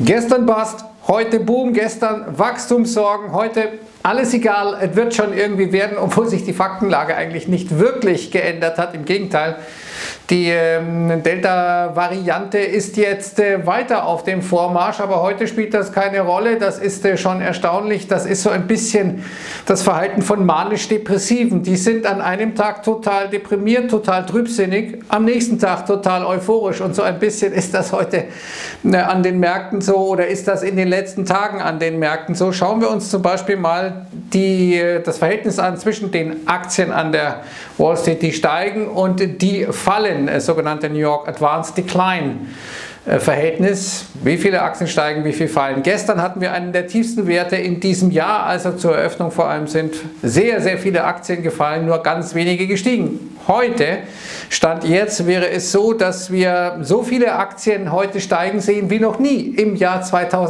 Gestern Bust, heute Boom, gestern Wachstumssorgen, heute alles egal, es wird schon irgendwie werden, obwohl sich die Faktenlage eigentlich nicht wirklich geändert hat. Im Gegenteil, die Delta-Variante ist jetzt weiter auf dem Vormarsch, aber heute spielt das keine Rolle. Das ist schon erstaunlich. Das ist so ein bisschen das Verhalten von manisch-Depressiven. Die sind an einem Tag total deprimiert, total trübsinnig, am nächsten Tag total euphorisch. Und so ein bisschen ist das heute an den Märkten so oder ist das in den letzten Tagen an den Märkten so. Schauen wir uns zum Beispiel mal das Verhältnis an zwischen den Aktien an der Wall Street, die steigen und die fallen, sogenannte New York Advanced Decline Verhältnis. Wie viele Aktien steigen, wie viel fallen? Gestern hatten wir einen der tiefsten Werte in diesem Jahr, also zur Eröffnung vor allem sind sehr, sehr viele Aktien gefallen, nur ganz wenige gestiegen. Heute, Stand jetzt, wäre es so, dass wir so viele Aktien heute steigen sehen wie noch nie im Jahr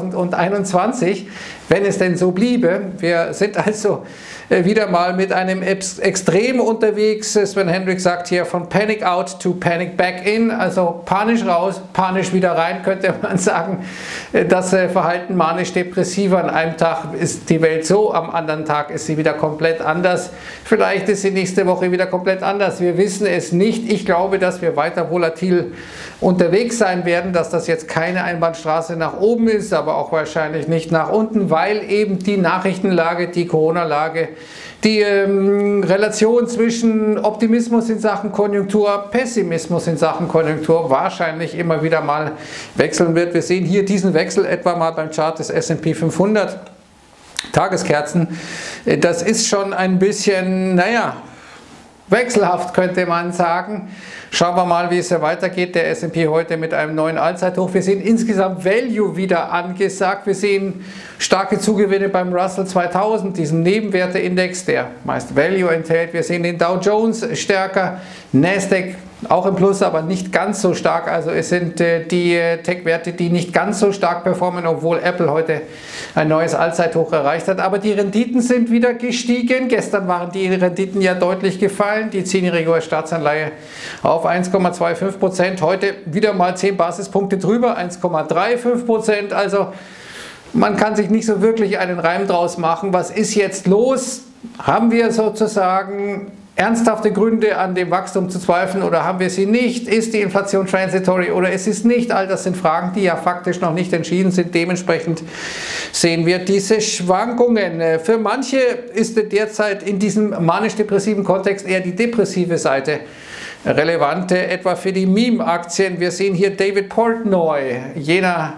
2021, wenn es denn so bliebe. Wir sind also wieder mal mit einem Extrem unterwegs. Sven Hendricks sagt hier von Panic out to Panic back in, also panisch raus, panisch wieder rein, könnte man sagen. Das Verhalten manisch-depressiver, an einem Tag ist die Welt so, am anderen Tag ist sie wieder komplett anders. Vielleicht ist sie nächste Woche wieder komplett anders. Wir wissen es nicht. Ich glaube, dass wir weiter volatil unterwegs sein werden, dass das jetzt keine Einbahnstraße nach oben ist, aber auch wahrscheinlich nicht nach unten, weil eben die Nachrichtenlage, die Corona-Lage, die Relation zwischen Optimismus in Sachen Konjunktur, Pessimismus in Sachen Konjunktur wahrscheinlich immer wieder mal wechseln wird. Wir sehen hier diesen Wechsel etwa mal beim Chart des S&P 500 Tageskerzen. Das ist schon ein bisschen, naja, wechselhaft, könnte man sagen. Schauen wir mal, wie es hier weitergeht. Der S&P heute mit einem neuen Allzeithoch. Wir sehen insgesamt Value wieder angesagt. Wir sehen starke Zugewinne beim Russell 2000, diesen Nebenwerteindex, der meist Value enthält. Wir sehen den Dow Jones stärker, Nasdaq auch im Plus, aber nicht ganz so stark. Also es sind die Tech-Werte, die nicht ganz so stark performen, obwohl Apple heute ein neues Allzeithoch erreicht hat. Aber die Renditen sind wieder gestiegen. Gestern waren die Renditen ja deutlich gefallen. Die 10-jährige US-Staatsanleihe auf 1,25%. Heute wieder mal 10 Basispunkte drüber, 1,35%. Also man kann sich nicht so wirklich einen Reim draus machen. Was ist jetzt los? Haben wir sozusagen ernsthafte Gründe, an dem Wachstum zu zweifeln oder haben wir sie nicht? Ist die Inflation transitory oder ist es nicht? All das sind Fragen, die ja faktisch noch nicht entschieden sind. Dementsprechend sehen wir diese Schwankungen. Für manche ist derzeit in diesem manisch-depressiven Kontext eher die depressive Seite relevant, etwa für die Meme-Aktien. Wir sehen hier David Portnoy, jener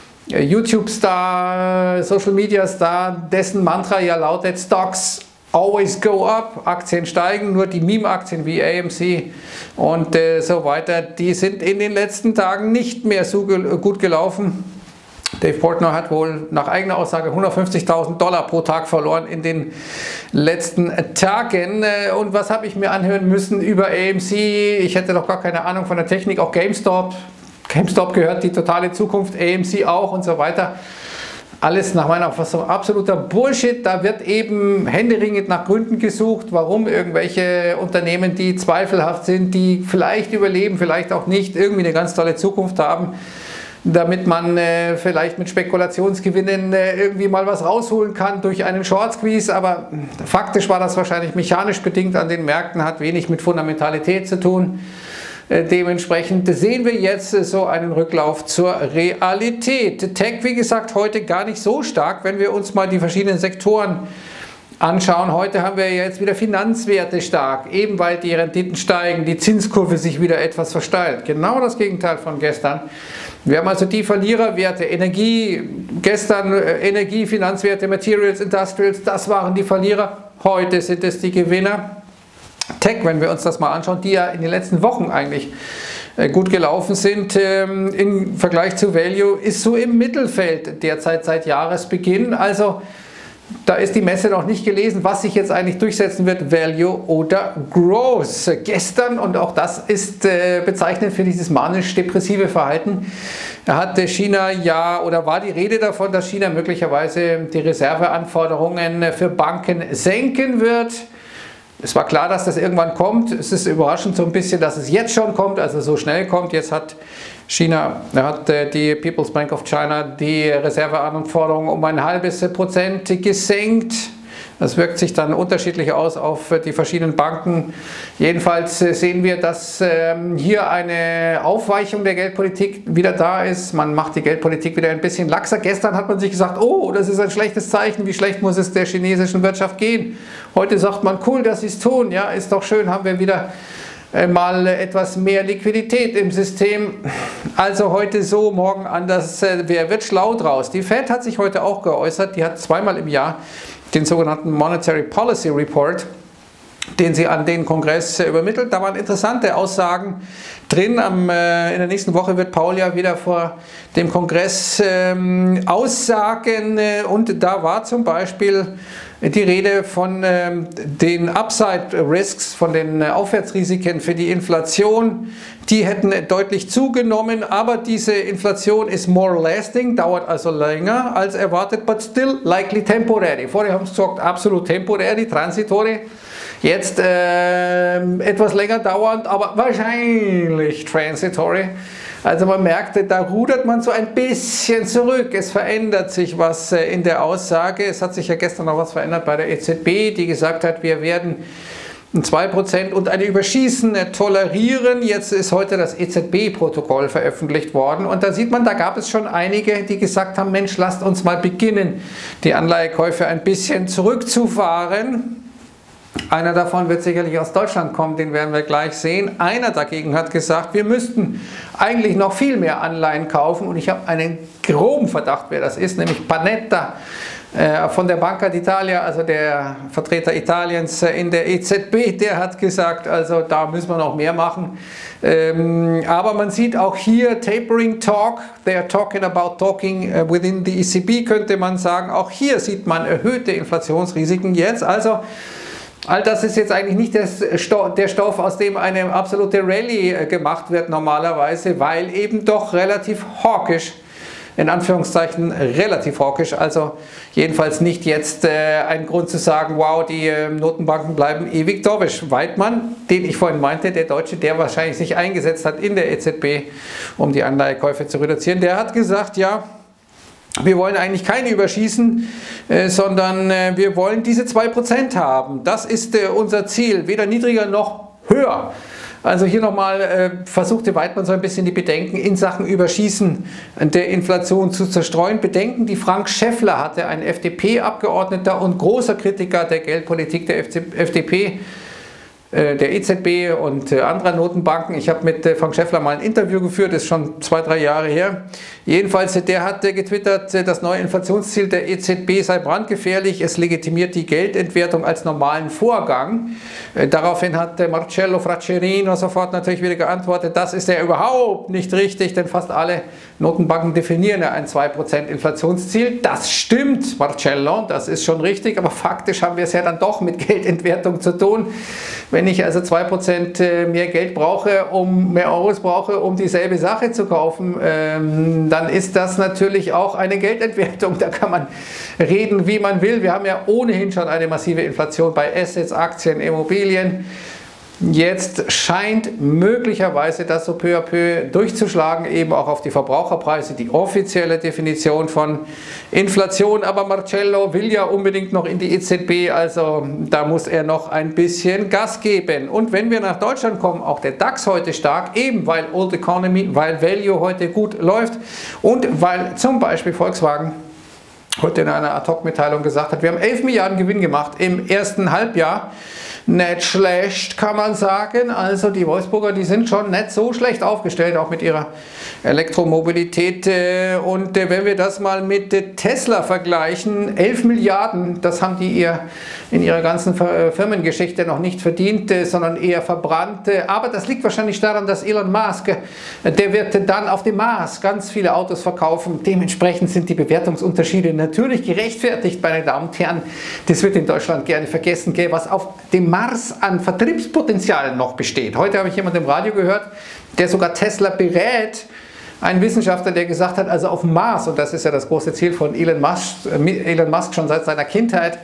YouTube-Star, Social-Media-Star, dessen Mantra ja lautet Stocks always go up, Aktien steigen, nur die Meme-Aktien wie AMC und so weiter, die sind in den letzten Tagen nicht mehr so gut gelaufen. Dave Portnoy hat wohl nach eigener Aussage $150.000 pro Tag verloren in den letzten Tagen. Und was habe ich mir anhören müssen über AMC? Ich hätte doch gar keine Ahnung von der Technik, auch GameStop. GameStop gehört die totale Zukunft, AMC auch und so weiter. Alles nach meiner Auffassung absoluter Bullshit. Da wird eben händeringend nach Gründen gesucht, warum irgendwelche Unternehmen, die zweifelhaft sind, die vielleicht überleben, vielleicht auch nicht, irgendwie eine ganz tolle Zukunft haben, damit man vielleicht mit Spekulationsgewinnen irgendwie mal was rausholen kann durch einen Short Squeeze. Aber faktisch war das wahrscheinlich mechanisch bedingt an den Märkten, hat wenig mit Fundamentalität zu tun. Dementsprechend sehen wir jetzt so einen Rücklauf zur Realität. Tech, wie gesagt, heute gar nicht so stark, wenn wir uns mal die verschiedenen Sektoren anschauen. Heute haben wir jetzt wieder Finanzwerte stark, eben weil die Renditen steigen, die Zinskurve sich wieder etwas versteilt. Genau das Gegenteil von gestern. Wir haben also die Verliererwerte, Energie, gestern Energie, Finanzwerte, Materials, Industrials, das waren die Verlierer. Heute sind es die Gewinner. Tech, wenn wir uns das mal anschauen, die ja in den letzten Wochen eigentlich gut gelaufen sind, im Vergleich zu Value, ist so im Mittelfeld derzeit seit Jahresbeginn. Also da ist die Messe noch nicht gelesen, was sich jetzt eigentlich durchsetzen wird, Value oder Growth. Gestern, und auch das ist bezeichnend für dieses manisch-depressive Verhalten, hat China ja, oder war die Rede davon, dass China möglicherweise die Reserveanforderungen für Banken senken wird. Es war klar, dass das irgendwann kommt. Es ist überraschend so ein bisschen, dass es jetzt schon kommt, also so schnell kommt. Jetzt hat China hat die People's Bank of China die Reserveanforderung um 0,5% gesenkt. Das wirkt sich dann unterschiedlich aus auf die verschiedenen Banken. Jedenfalls sehen wir, dass hier eine Aufweichung der Geldpolitik wieder da ist. Man macht die Geldpolitik wieder ein bisschen laxer. Gestern hat man sich gesagt, oh, das ist ein schlechtes Zeichen. Wie schlecht muss es der chinesischen Wirtschaft gehen? Heute sagt man, cool, dass sie es tun. Ja, ist doch schön, haben wir wieder mal etwas mehr Liquidität im System. Also heute so, morgen anders. Wer wird schlau draus? Die Fed hat sich heute auch geäußert. Die hat zweimal im Jahr den sogenannten Monetary Policy Report, den sie an den Kongress übermittelt. Da waren interessante Aussagen drin. In der nächsten Woche wird Paul ja wieder vor dem Kongress aussagen, und da war zum Beispiel die Rede von den Upside Risks, von den Aufwärtsrisiken für die Inflation. Die hätten deutlich zugenommen, aber diese Inflation ist more lasting, dauert also länger als erwartet, but still likely temporary. Vorher haben sie gesagt, absolut temporary, transitory. Jetzt etwas länger dauernd, aber wahrscheinlich transitory. Also man merkte, da rudert man so ein bisschen zurück. Es verändert sich was in der Aussage. Es hat sich ja gestern noch was verändert bei der EZB, die gesagt hat, wir werden 2% und eine Überschießen tolerieren. Jetzt ist heute das EZB-Protokoll veröffentlicht worden und da sieht man, da gab es schon einige, die gesagt haben, Mensch, lasst uns mal beginnen, die Anleihekäufe ein bisschen zurückzufahren. Einer davon wird sicherlich aus Deutschland kommen, den werden wir gleich sehen. Einer dagegen hat gesagt, wir müssten eigentlich noch viel mehr Anleihen kaufen und ich habe einen groben Verdacht, wer das ist, nämlich Panetta von der Banca d'Italia, also der Vertreter Italiens in der EZB, der hat gesagt, also da müssen wir noch mehr machen. Aber man sieht auch hier Tapering Talk, they are talking about talking within the ECB, könnte man sagen. Auch hier sieht man erhöhte Inflationsrisiken jetzt, also all das ist jetzt eigentlich nicht der Stoff, aus dem eine absolute Rallye gemacht wird normalerweise, weil eben doch relativ hawkisch, in Anführungszeichen relativ hawkisch, also jedenfalls nicht jetzt ein Grund zu sagen, wow, die Notenbanken bleiben ewig dovish. Weidmann, den ich vorhin meinte, der Deutsche, der wahrscheinlich sich eingesetzt hat in der EZB, um die Anleihekäufe zu reduzieren, der hat gesagt, ja, wir wollen eigentlich keine überschießen, sondern wir wollen diese 2% haben. Das ist unser Ziel, weder niedriger noch höher. Also hier nochmal versuchte Weidmann so ein bisschen die Bedenken in Sachen Überschießen der Inflation zu zerstreuen. Bedenken, die Frank Schäffler hatte, ein FDP-Abgeordneter und großer Kritiker der Geldpolitik der FDP, der EZB und anderer Notenbanken. Ich habe mit Frank Schäffler mal ein Interview geführt, das ist schon 2-3 Jahre her. Jedenfalls, der hat getwittert, das neue Inflationsziel der EZB sei brandgefährlich, es legitimiert die Geldentwertung als normalen Vorgang. Daraufhin hat Marcello Fraccherino sofort natürlich wieder geantwortet, das ist ja überhaupt nicht richtig, denn fast alle Notenbanken definieren ja ein 2% Inflationsziel. Das stimmt, Marcello, das ist schon richtig, aber faktisch haben wir es ja dann doch mit Geldentwertung zu tun. Wenn ich also 2% mehr Geld brauche, mehr Euros brauche, um dieselbe Sache zu kaufen, dann ist das natürlich auch eine Geldentwertung. Da kann man reden, wie man will. Wir haben ja ohnehin schon eine massive Inflation bei Assets, Aktien, Immobilien. Jetzt scheint möglicherweise das so peu à peu durchzuschlagen, eben auch auf die Verbraucherpreise, die offizielle Definition von Inflation. Aber Marcello will ja unbedingt noch in die EZB, also da muss er noch ein bisschen Gas geben. Und wenn wir nach Deutschland kommen, auch der DAX heute stark, eben weil Old Economy, weil Value heute gut läuft und weil zum Beispiel Volkswagen heute in einer Ad-Hoc-Mitteilung gesagt hat, wir haben 11 Milliarden Gewinn gemacht im ersten Halbjahr. Nicht schlecht, kann man sagen. Also die Wolfsburger, die sind schon nicht so schlecht aufgestellt, auch mit ihrer Elektromobilität. Und wenn wir das mal mit Tesla vergleichen, 11 Milliarden, das haben die in ihrer ganzen Firmengeschichte noch nicht verdient, sondern eher verbrannt. Aber das liegt wahrscheinlich daran, dass Elon Musk, der wird dann auf dem Mars ganz viele Autos verkaufen. Dementsprechend sind die Bewertungsunterschiede natürlich gerechtfertigt, meine Damen und Herren. Das wird in Deutschland gerne vergessen, was auf dem Mars an Vertriebspotenzial noch besteht. Heute habe ich jemanden im Radio gehört, der sogar Tesla berät. Ein Wissenschaftler, der gesagt hat, also auf dem Mars, und das ist ja das große Ziel von Elon Musk schon seit seiner Kindheit,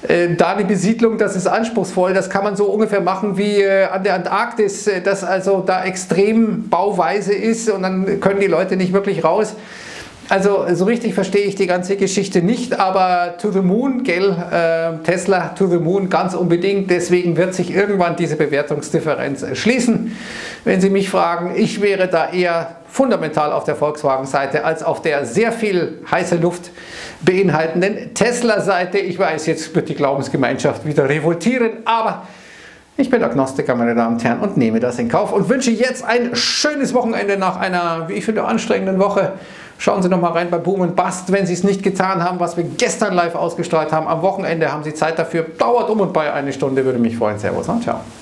da eine Besiedlung, das ist anspruchsvoll. Das kann man so ungefähr machen wie an der Antarktis, das also da extrem Bauweise ist und dann können die Leute nicht wirklich raus. Also so richtig verstehe ich die ganze Geschichte nicht, aber to the moon, gell, Tesla to the moon ganz unbedingt. Deswegen wird sich irgendwann diese Bewertungsdifferenz schließen. Wenn Sie mich fragen, ich wäre da eher fundamental auf der Volkswagen-Seite als auf der sehr viel heiße Luft beinhaltenden Tesla-Seite. Ich weiß, jetzt wird die Glaubensgemeinschaft wieder revoltieren, aber ich bin Agnostiker, meine Damen und Herren, und nehme das in Kauf und wünsche jetzt ein schönes Wochenende nach einer, wie ich finde, anstrengenden Woche. Schauen Sie noch mal rein bei Boom & Bust, wenn Sie es nicht getan haben, was wir gestern live ausgestrahlt haben. Am Wochenende haben Sie Zeit dafür. Dauert um und bei eine Stunde, würde mich freuen. Servus und ciao.